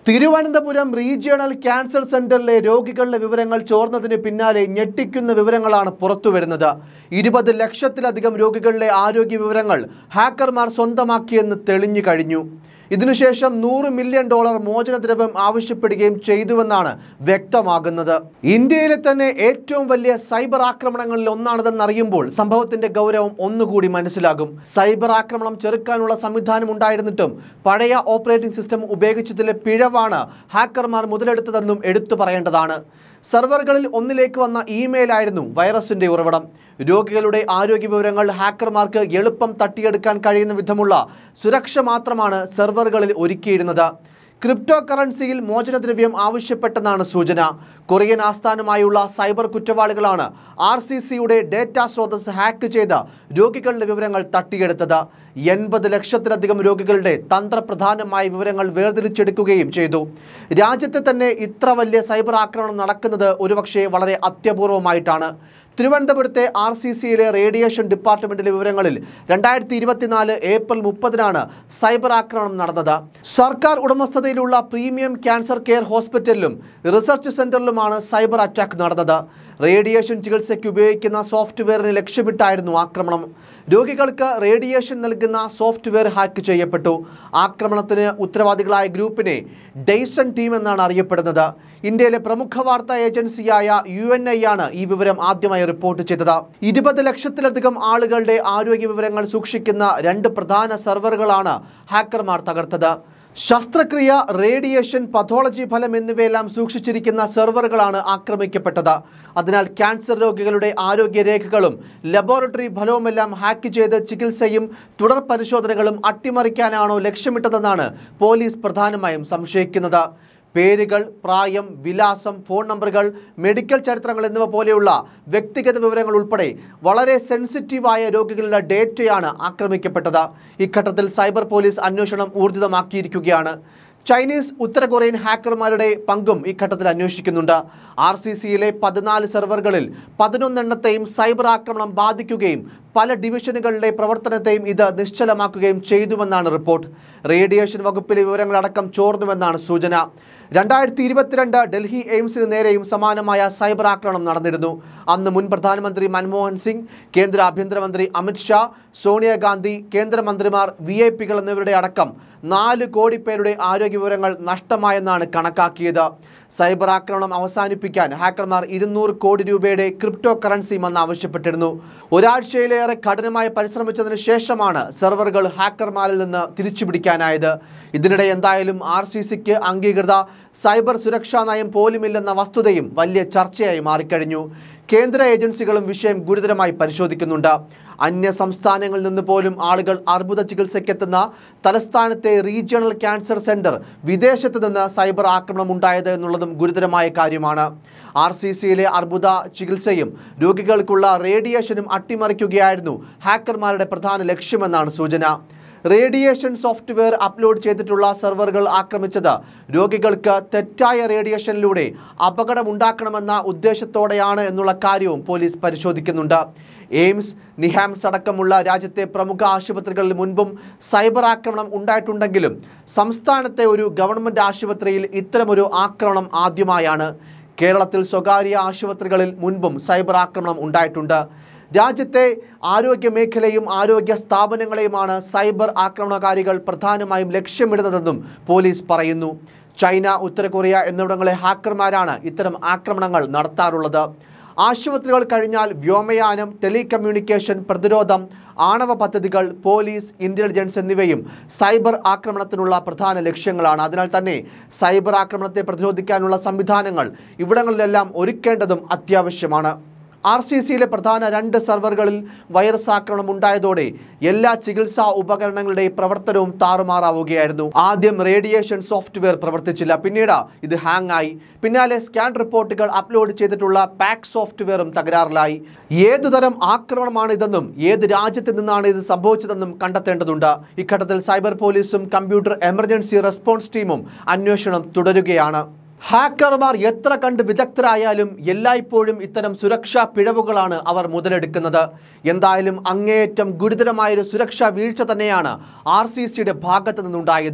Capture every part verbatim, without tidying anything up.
Thiruvananthapuram regional cancer സെന്ററിലെ രോഗികളുടെ വിവരങ്ങൾ ചോർന്നതിന് പിന്നാലെ ഞെട്ടിക്കുന്ന വിവരങ്ങളാണ് പുറത്തുവരുന്നത്. ഇരുപത് ലക്ഷത്തിലധികം രോഗികളുടെ ആരോഗ്യ വിവരങ്ങൾ ഹാക്കർമാർ സ്വന്തമാക്കിയെന്ന് തെളിഞ്ഞു കഴിഞ്ഞു. ഇതിനുശേഷം നൂറ് മില്യൺ ഡോളർ മോചനദ്രവ്യം ആവശ്യപ്പെടുകയും ചെയ്തുവെന്നാണ് വ്യക്തമാകുന്നത്. ഇന്ത്യയിലെ തന്നെ ഏറ്റവും വലിയ സൈബർ ആക്രമണങ്ങളിൽ ഒന്നാണിതെന്നറിയുമ്പോൾ സംഭവത്തിന്റെ ഗൗരവം ഒന്നുകൂടി മനസ്സിലാകും. സൈബർ ആക്രമണം ചെറുക്കാനുള്ള സംവിധാനം ഉണ്ടായിരുന്നിട്ടും പഴയ ഓപ്പറേറ്റിംഗ് സിസ്റ്റം ഉപയോഗിച്ചതിലെ പിഴവാണ് ഹാക്കർമാർ മുതലെടുത്തതെന്നും എടുത്തു പറയേണ്ടതാണ്. സെർവറുകളിൽ ഒന്നിലേക്ക് വന്ന ഇമെയിൽ ആയിരുന്നു വൈറസിന്റെ ഉറവിടം. രോഗികളുടെ ആരോഗ്യ വിവരങ്ങൾ ഹാക്കർമാർക്ക് എളുപ്പം തട്ടിയെടുക്കാൻ കഴിയുന്ന വിധമുള്ള സുരക്ഷ മാത്രമാണ് സെർവറുകളിൽ ഒരുക്കിയിരുന്നത്. ക്രിപ്റ്റോ കറൻസിയിൽ മോചനദ്രവ്യം ആവശ്യപ്പെട്ടെന്നാണ് സൂചന. കൊറിയൻ ആസ്ഥാനമായുള്ള സൈബർ കുറ്റവാളികളാണ് ആർ സി സിയുടെ ഡേറ്റാ സ്രോതസ് ഹാക്ക് ചെയ്ത് രോഗികളുടെ വിവരങ്ങൾ തട്ടിയെടുത്തത്. എൺപത് ലക്ഷത്തിലധികം രോഗികളുടെ തന്ത്രപ്രധാനമായ വിവരങ്ങൾ വേർതിരിച്ചെടുക്കുകയും ചെയ്തു. രാജ്യത്തെ തന്നെ ഇത്ര വലിയ സൈബർ ആക്രമണം നടക്കുന്നത് ഒരുപക്ഷെ വളരെ അത്യപൂർവമായിട്ടാണ്. തിരുവനന്തപുരത്തെ ആർ സി സിയിലെ റേഡിയേഷൻ ഡിപ്പാർട്ട്മെന്റിലെ വിവരങ്ങളിൽ രണ്ടായിരത്തി ഇരുപത്തിനാല് ഏപ്രിൽ മുപ്പതിനാണ് സൈബർ ആക്രമണം നടന്നത്. സർക്കാർ ഉടമസ്ഥതയിലുള്ള പ്രീമിയം ക്യാൻസർ കെയർ ഹോസ്പിറ്റലിലും റിസർച്ച് സെന്ററിലുമാണ് സൈബർ അറ്റാക്ക് നടന്നത്. റേഡിയേഷൻ ചികിത്സയ്ക്ക് ഉപയോഗിക്കുന്ന സോഫ്റ്റ്വെയറിനെ ലക്ഷ്യമിട്ടായിരുന്നു ആക്രമണം. രോഗികൾക്ക് റേഡിയേഷൻ നൽകുന്ന സോഫ്റ്റ്വെയർ ഹാക്ക് ചെയ്യപ്പെട്ടു. ആക്രമണത്തിന് ഉത്തരവാദികളായ ഗ്രൂപ്പിനെ ഡെയ്സൺ ടീം എന്നാണ് അറിയപ്പെടുന്നത്. ഇന്ത്യയിലെ പ്രമുഖ വാർത്താ ഏജൻസിയായ യു എൻ ഐ ആണ് ഈ വിവരം ആദ്യമായി റിപ്പോർട്ട് ചെയ്തത്. ഇരുപത് ലക്ഷത്തിലധികം ആളുകളുടെ ആരോഗ്യ വിവരങ്ങൾ സൂക്ഷിക്കുന്ന രണ്ട് പ്രധാന സെർവറുകളാണ് ഹാക്കർമാർ തകർത്തത്. ശസ്ത്രക്രിയ, റേഡിയേഷൻ, പഥോളജി ഫലം എന്നിവയെല്ലാം സൂക്ഷിച്ചിരിക്കുന്ന സെർവറുകളാണ് ആക്രമിക്കപ്പെട്ടത്. അതിനാൽ ക്യാൻസർ രോഗികളുടെ ആരോഗ്യരേഖകളും ലബോറട്ടറി ഫലവുമെല്ലാം ഹാക്ക് ചെയ്ത് ചികിത്സയും തുടർ പരിശോധനകളും അട്ടിമറിക്കാനാണോ ലക്ഷ്യമിട്ടതെന്നാണ് പോലീസ് പ്രധാനമായും സംശയിക്കുന്നത്. പേരുകൾ, പ്രായം, വിലാസം, ഫോൺ നമ്പറുകൾ, മെഡിക്കൽ ചരിത്രങ്ങൾ എന്നിവ പോലെയുള്ള വ്യക്തിഗത വിവരങ്ങൾ ഉൾപ്പെടെ വളരെ സെൻസിറ്റീവായ രോഗികളുടെ ഡേറ്റയാണ് ആക്രമിക്കപ്പെട്ടത്. ഇഘട്ടത്തിൽ സൈബർ പോലീസ് അന്വേഷണം ഊർജിതമാക്കിയിരിക്കുകയാണ്. ചൈനീസ്, ഉത്തര കൊറിയൻ ഹാക്കർമാരുടെ പങ്കും ഈ ഘട്ടത്തിൽ അന്വേഷിക്കുന്നുണ്ട്. ആർ സി സിയിലെ പതിനാല് സെർവറുകളിൽ പതിനൊന്നെണ്ണത്തെയും സൈബർ ആക്രമണം ബാധിക്കുകയും പല ഡിവിഷനുകളുടെ പ്രവർത്തനത്തെയും ഇത് നിശ്ചലമാക്കുകയും ചെയ്തുവെന്നാണ് റിപ്പോർട്ട്. റേഡിയേഷൻ വകുപ്പിലെ വിവരങ്ങളടക്കം ചോർന്നുവെന്നാണ് സൂചന. രണ്ടായിരത്തി ഇരുപത്തിരണ്ട് ഡൽഹി എയിംസിന് നേരെയും സമാനമായ സൈബർ ആക്രമണം നടന്നിരുന്നു. അന്ന് മുൻ പ്രധാനമന്ത്രി മൻമോഹൻ സിംഗ്, കേന്ദ്ര ആഭ്യന്തരമന്ത്രി അമിത് ഷാ, സോണിയാഗാന്ധി, കേന്ദ്രമന്ത്രിമാർ, വി ഐ പികൾ എന്നിവരുടെ അടക്കം നാല് കോടി പേരുടെ ആരോഗ്യ വിവരങ്ങൾ നഷ്ടമായെന്നാണ് കണക്കാക്കിയത്. സൈബർ ആക്രമണം അവസാനിപ്പിക്കാൻ ഹാക്കർമാർ ഇരുന്നൂറ് കോടി രൂപയുടെ ക്രിപ്റ്റോ കറൻസി വന്ന് ആവശ്യപ്പെട്ടിരുന്നു. ഒരാഴ്ചയിലേറെ കഠിനമായി പരിശ്രമിച്ചതിന് ശേഷമാണ് സെർവറുകൾ ഹാക്കർമാരിൽ നിന്ന് തിരിച്ചുപിടിക്കാനായത്. ഇതിനിടെ എന്തായാലും ആർ സി സിക്ക് അംഗീകൃത സൈബർ സുരക്ഷാ നയം പോലുമില്ലെന്ന വസ്തുതയും വലിയ ചർച്ചയായി മാറിക്കഴിഞ്ഞു. കേന്ദ്ര ഏജൻസികളും വിഷയം ഗുരുതരമായി പരിശോധിക്കുന്നുണ്ട്. അന്യ സംസ്ഥാനങ്ങളിൽ നിന്ന് പോലും ആളുകൾ അർബുദ ചികിത്സയ്ക്കെത്തുന്ന തലസ്ഥാനത്തെ റീജിയണൽ ക്യാൻസർ സെന്റർ വിദേശത്ത് നിന്ന് സൈബർ ആക്രമണം ഉണ്ടായത് എന്നുള്ളതും ഗുരുതരമായ കാര്യമാണ്. ആർ സി സിയിലെ അർബുദ ചികിത്സയും രോഗികൾക്കുള്ള റേഡിയേഷനും അട്ടിമറിക്കുകയായിരുന്നു ഹാക്കർമാരുടെ പ്രധാന ലക്ഷ്യമെന്നാണ് സൂചന. റേഡിയേഷൻ സോഫ്റ്റ്വെയർ അപ്ലോഡ് ചെയ്തിട്ടുള്ള സെർവറുകൾ ആക്രമിച്ചത് രോഗികൾക്ക് തെറ്റായ റേഡിയേഷനിലൂടെ അപകടമുണ്ടാക്കണമെന്ന ഉദ്ദേശത്തോടെയാണ് എന്നുള്ള കാര്യവും പോലീസ് പരിശോധിക്കുന്നുണ്ട്. എയിംസ്, നിഹാംസ് അടക്കമുള്ള രാജ്യത്തെ പ്രമുഖ ആശുപത്രികളിൽ മുൻപും സൈബർ ആക്രമണം ഉണ്ടായിട്ടുണ്ടെങ്കിലും സംസ്ഥാനത്തെ ഒരു ഗവൺമെൻറ് ആശുപത്രിയിൽ ഇത്തരമൊരു ആക്രമണം ആദ്യമായാണ്. കേരളത്തിൽ സ്വകാര്യ ആശുപത്രികളിൽ മുൻപും സൈബർ ആക്രമണം ഉണ്ടായിട്ടുണ്ട്. രാജ്യത്തെ ആരോഗ്യ മേഖലയും ആരോഗ്യ സ്ഥാപനങ്ങളെയുമാണ് സൈബർ ആക്രമണകാരികൾ പ്രധാനമായും ലക്ഷ്യമിടുന്നതെന്നും പോലീസ് പറയുന്നു. ചൈന, ഉത്തര കൊറിയ എന്നിവിടങ്ങളെ ഹാക്കർമാരാണ് ഇത്തരം ആക്രമണങ്ങൾ നടത്താറുള്ളത്. ആശുപത്രികൾ കഴിഞ്ഞാൽ വ്യോമയാനം, ടെലികമ്മ്യൂണിക്കേഷൻ, പ്രതിരോധം, ആണവ പദ്ധതികൾ, പോലീസ്, ഇന്റലിജൻസ് എന്നിവയും സൈബർ ആക്രമണത്തിനുള്ള പ്രധാന ലക്ഷ്യങ്ങളാണ്. അതിനാൽ തന്നെ സൈബർ ആക്രമണത്തെ പ്രതിരോധിക്കാനുള്ള സംവിധാനങ്ങൾ ഇവിടങ്ങളിലെല്ലാം ഒരുക്കേണ്ടതും അത്യാവശ്യമാണ്. ആർ സി സിയിലെ പ്രധാന രണ്ട് സെർവറുകളിൽ വൈറസ് ആക്രമണം ഉണ്ടായതോടെ എല്ലാ ചികിത്സാ ഉപകരണങ്ങളുടെയും പ്രവർത്തനവും താറുമാറാവുകയായിരുന്നു. ആദ്യം റേഡിയേഷൻ സോഫ്റ്റ്വെയർ പ്രവർത്തിച്ചില്ല, പിന്നീട് ഇത് ഹാങ് ആയി. പിന്നാലെ സ്കാൻ റിപ്പോർട്ടുകൾ അപ്ലോഡ് ചെയ്തിട്ടുള്ള പാക്ക് സോഫ്റ്റ്വെയറും തകരാറിലായി. ഏതുതരം ആക്രമണമാണിതെന്നും ഏത് രാജ്യത്ത് നിന്നാണ് ഇത് സംഭവിച്ചതെന്നും കണ്ടെത്തേണ്ടതുണ്ട്. ഇഘട്ടത്തിൽ സൈബർ പോലീസും കമ്പ്യൂട്ടർ എമർജൻസി റെസ്പോൺസ് ടീമും അന്വേഷണം തുടരുകയാണ്. ഹാക്കർമാർ എത്ര കണ്ട് വിദഗ്ധരായാലും എല്ലായ്പ്പോഴും ഇത്തരം സുരക്ഷാ പിഴവുകളാണ് അവർ മുതലെടുക്കുന്നത്. എന്തായാലും അങ്ങേയറ്റം ഗുരുതരമായൊരു സുരക്ഷാ വീഴ്ച തന്നെയാണ് ആർ സി സിയുടെ ഭാഗത്തു നിന്നുണ്ടായത്.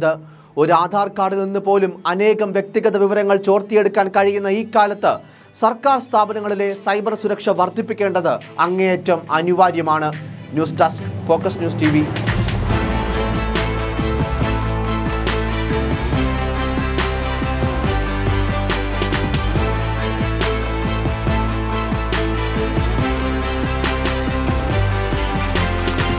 ഒരു ആധാർ കാർഡിൽ നിന്ന് പോലും അനേകം വ്യക്തിഗത വിവരങ്ങൾ ചോർത്തിയെടുക്കാൻ കഴിയുന്ന ഈ കാലത്ത് സർക്കാർ സ്ഥാപനങ്ങളിലെ സൈബർ സുരക്ഷ വർദ്ധിപ്പിക്കേണ്ടത് അങ്ങേയറ്റം അനിവാര്യമാണ്. News desk, Focus News T V.